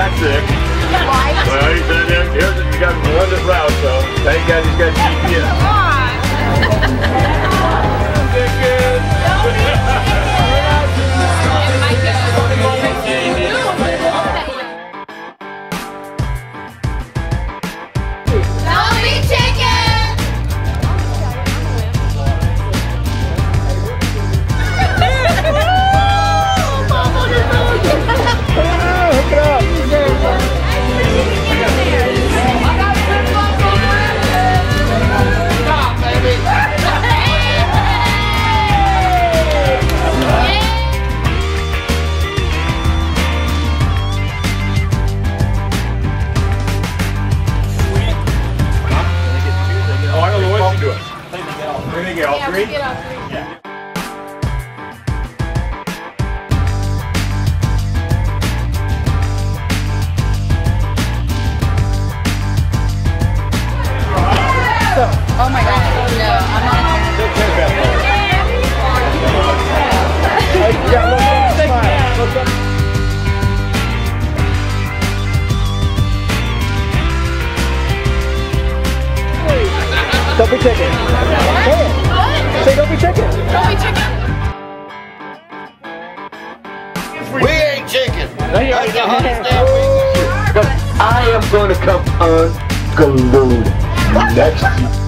that sick. Well, he said, here's it, you got one this route, so thank God he's got GPS. Good. We're gonna get all three? Yeah. Oh my God, no, I'm not. Don't be chicken. Say it. Say don't be chicken. Don't be chicken. We ain't chicken. That's the hottest damn I am going to come unglued next year.